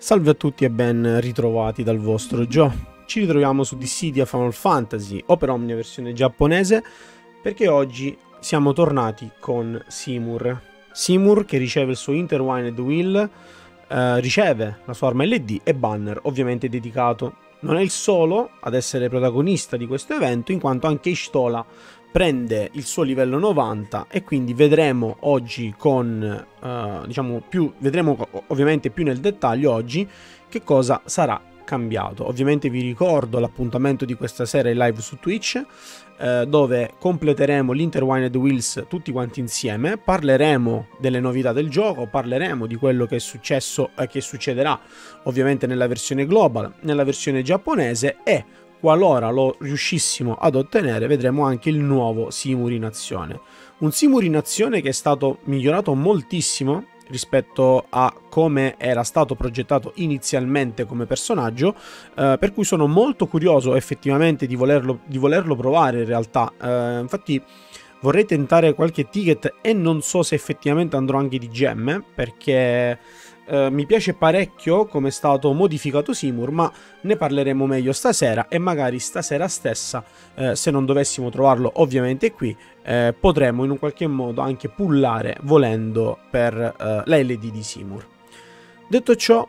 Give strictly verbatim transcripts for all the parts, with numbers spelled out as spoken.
Salve a tutti e ben ritrovati dal vostro Joe. Ci ritroviamo su Dissidia Final Fantasy, Opera Omnia versione giapponese, perché oggi siamo tornati con Seymour. Seymour che riceve il suo Intertwined Will, eh, riceve la sua arma L D e banner ovviamente dedicato. Non è il solo ad essere protagonista di questo evento, in quanto anche Y'shtola prende il suo livello novanta e quindi vedremo oggi con, uh, diciamo più, vedremo ovviamente più nel dettaglio oggi che cosa sarà cambiato. Ovviamente vi ricordo l'appuntamento di questa sera in live su Twitch, eh, dove completeremo l'Intertwined Wills tutti quanti insieme, parleremo delle novità del gioco, parleremo di quello che è successo e eh, che succederà ovviamente nella versione global, nella versione giapponese e qualora lo riuscissimo ad ottenere, vedremo anche il nuovo Seymour in azione. Un Seymour in azione che è stato migliorato moltissimo rispetto a come era stato progettato inizialmente come personaggio, eh, per cui sono molto curioso effettivamente di volerlo, di volerlo provare in realtà. Eh, infatti vorrei tentare qualche ticket e non so se effettivamente andrò anche di gemme, perché Uh, mi piace parecchio come è stato modificato Seymour, ma ne parleremo meglio stasera e magari stasera stessa, uh, se non dovessimo trovarlo ovviamente qui, uh, potremo in un qualche modo anche pullare volendo per uh, la L D di Seymour. Detto ciò,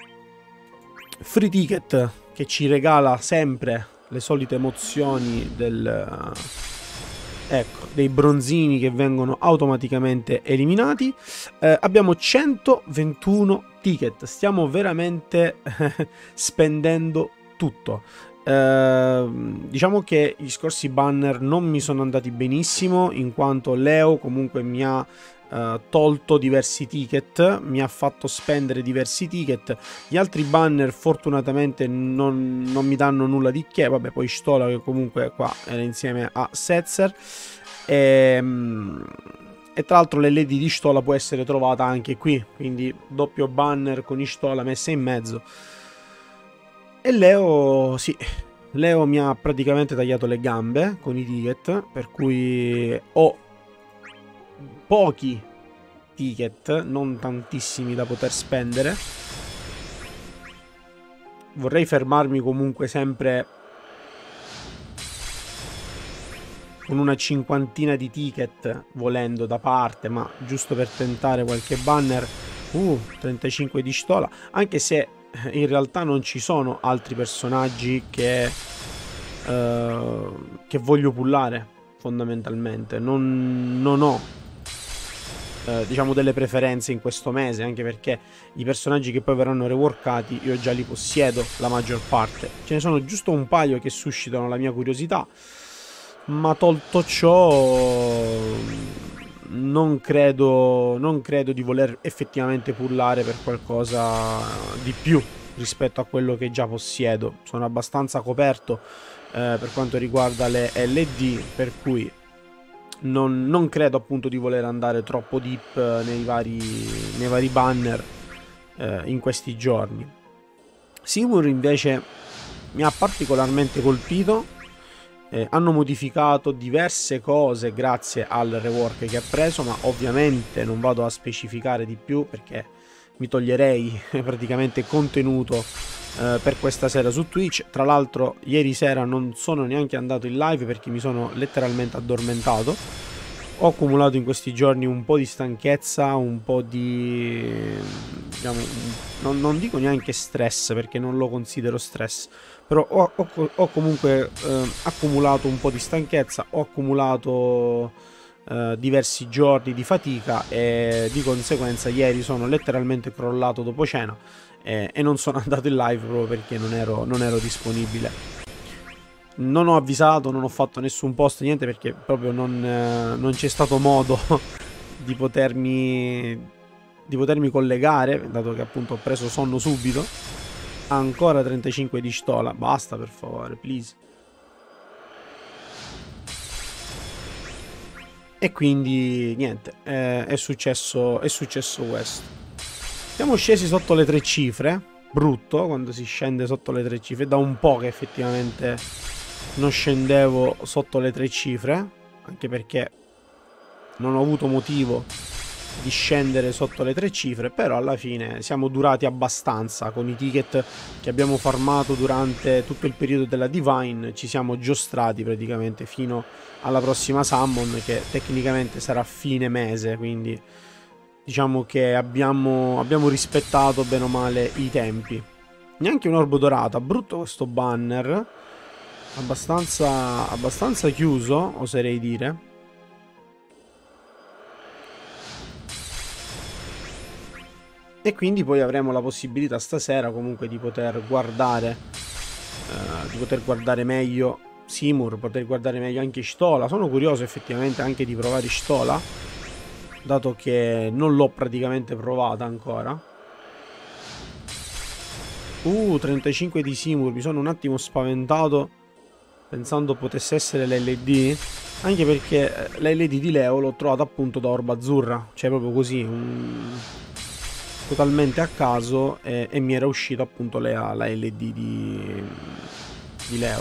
free ticket che ci regala sempre le solite emozioni del... Uh, ecco, dei bronzini che vengono automaticamente eliminati. Eh, abbiamo centoventuno ticket, stiamo veramente eh, spendendo tutto. Eh, diciamo che gli scorsi banner non mi sono andati benissimo, in quanto Leo comunque mi ha Uh, tolto diversi ticket, mi ha fatto spendere diversi ticket. Gli altri banner fortunatamente non, non mi danno nulla di che. Vabbè, poi Y'shtola che comunque qua era insieme a Setzer e, e tra l'altro l'L D di Y'shtola può essere trovata anche qui, quindi doppio banner con Y'shtola messa in mezzo. E Leo, sì, Leo mi ha praticamente tagliato le gambe con i ticket, per cui ho pochi ticket, non tantissimi da poter spendere. Vorrei fermarmi comunque sempre con una cinquantina di ticket volendo da parte, ma giusto per tentare qualche banner. Uh, trentacinque di Y'shtola, anche se in realtà non ci sono altri personaggi che uh, che voglio pullare fondamentalmente. Non, non ho Eh, diciamo delle preferenze in questo mese, anche perché i personaggi che poi verranno reworkati io già li possiedo la maggior parte. Ce ne sono giusto un paio che suscitano la mia curiosità, ma tolto ciò non credo, non credo di voler effettivamente pullare per qualcosa di più rispetto a quello che già possiedo. Sono abbastanza coperto eh, per quanto riguarda le L D, per cui Non, non credo appunto di voler andare troppo deep nei vari, nei vari banner eh, in questi giorni. Seymour invece mi ha particolarmente colpito, eh, hanno modificato diverse cose grazie al rework che ha preso, ma ovviamente non vado a specificare di più perché mi toglierei praticamente contenuto eh, per questa sera su Twitch. Tra l'altro ieri sera non sono neanche andato in live perché mi sono letteralmente addormentato. Ho accumulato in questi giorni un po' di stanchezza, un po' di, diciamo, non, non dico neanche stress perché non lo considero stress, però ho, ho, ho comunque eh, accumulato un po' di stanchezza, ho accumulato eh, diversi giorni di fatica e di conseguenza ieri sono letteralmente crollato dopo cena e, e non sono andato in live proprio perché non ero, non ero disponibile. Non ho avvisato, non ho fatto nessun post, niente, perché proprio non, eh, non c'è stato modo di potermi di potermi collegare, dato che appunto ho preso sonno subito. Ancora trentacinque di Y'shtola, basta per favore, please. E quindi niente, eh, è successo è successo questo. Siamo scesi sotto le tre cifre, brutto quando si scende sotto le tre cifre, da un po' che effettivamente non scendevo sotto le tre cifre, anche perché non ho avuto motivo di scendere sotto le tre cifre, però alla fine siamo durati abbastanza con i ticket che abbiamo farmato durante tutto il periodo della Divine. Ci siamo giostrati praticamente fino alla prossima Summon, che tecnicamente sarà fine mese, quindi diciamo che abbiamo, abbiamo rispettato bene o male i tempi. Neanche un orbo dorata, brutto questo banner, abbastanza, abbastanza chiuso, oserei dire. E quindi poi avremo la possibilità stasera comunque di poter guardare eh, di poter guardare meglio Simur, poter guardare meglio anche Y'shtola. Sono curioso effettivamente anche di provare Y'shtola, dato che non l'ho praticamente provata ancora. Uh, trentacinque di Simur, mi sono un attimo spaventato pensando potesse essere l'L D, anche perché l'L D di Leo l'ho trovata appunto da Orba Azzurra, cioè proprio così, un... totalmente a caso, e, e mi era uscito appunto la, la L D di, di Leo.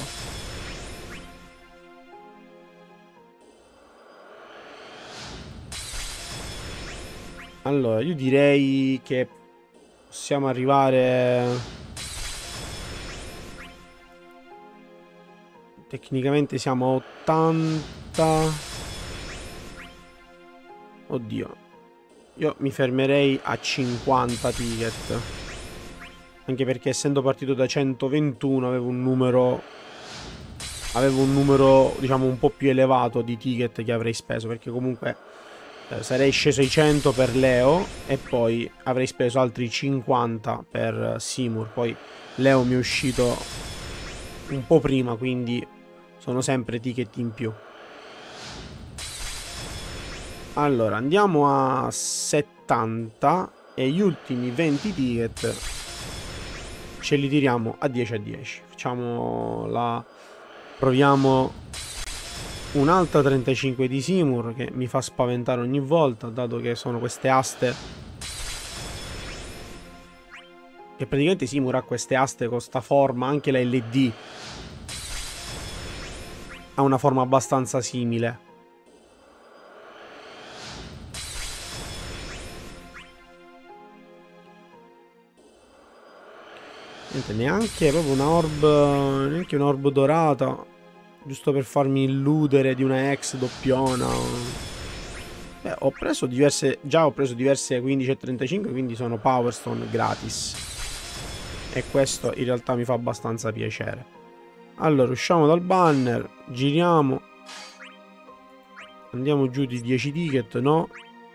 Allora, io direi che possiamo arrivare... Tecnicamente siamo a ottanta... Oddio. Io mi fermerei a cinquanta ticket. Anche perché essendo partito da centoventuno avevo un numero... Avevo un numero, diciamo, un po' più elevato di ticket che avrei speso. Perché comunque eh, sarei sceso ai cento per Leo e poi avrei speso altri cinquanta per Simur. Poi Leo mi è uscito un po' prima, quindi sono sempre ticket in più. Allora, andiamo a settanta e gli ultimi venti ticket ce li tiriamo a dieci a dieci. Facciamo la... Proviamo un'altra trentacinque di Simur, che mi fa spaventare ogni volta, dato che sono queste aste. Che praticamente Simur ha queste aste con sta forma, anche la L D ha una forma abbastanza simile. Niente, neanche proprio una orb, neanche una orb dorata, giusto per farmi illudere di una ex doppiona. Beh, ho preso diverse, già ho preso diverse quindici e trentacinque, quindi sono Power Stone gratis. E questo in realtà mi fa abbastanza piacere. Allora, usciamo dal banner, giriamo, andiamo giù di dieci ticket, no?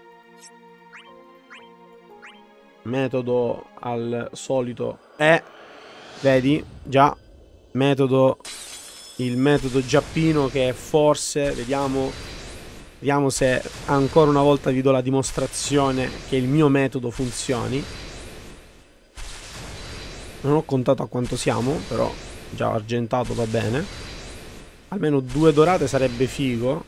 Metodo al solito è, vedi, già, metodo, il metodo Giappino, che forse, vediamo, vediamo se ancora una volta vi do la dimostrazione che il mio metodo funzioni. Non ho contato a quanto siamo, però già argentato va bene. Almeno due dorate sarebbe figo.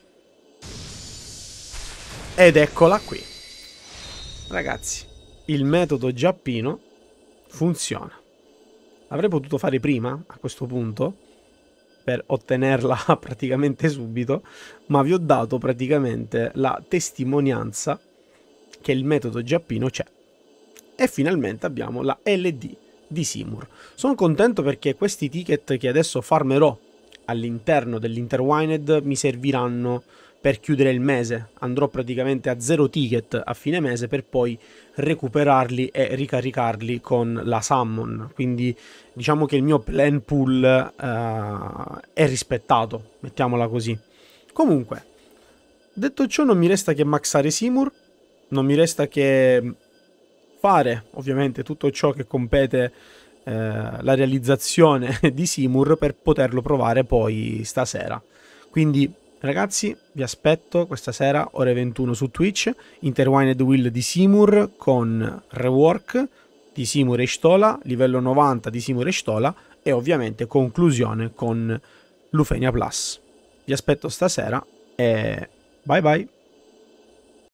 Ed eccola qui. Ragazzi, il metodo Giappino funziona. L'avrei potuto fare prima, a questo punto, per ottenerla praticamente subito, ma vi ho dato praticamente la testimonianza che il metodo Giappino c'è. E finalmente abbiamo la L D di Simur. Sono contento perché questi ticket che adesso farmerò all'interno dell'Interwined mi serviranno per chiudere il mese. Andrò praticamente a zero ticket a fine mese per poi recuperarli e ricaricarli con la Summon. Quindi diciamo che il mio plan pool uh, è rispettato, mettiamola così. Comunque, detto ciò, non mi resta che maxare Simur, non mi resta che fare ovviamente tutto ciò che compete eh, la realizzazione di Simur per poterlo provare poi stasera. Quindi ragazzi, vi aspetto questa sera ore ventuno su Twitch, Interwined Will di Simur con rework di Simur e Y'shtola, livello novanta di Simur e Y'shtola e ovviamente conclusione con Lufenia Plus. Vi aspetto stasera e bye bye!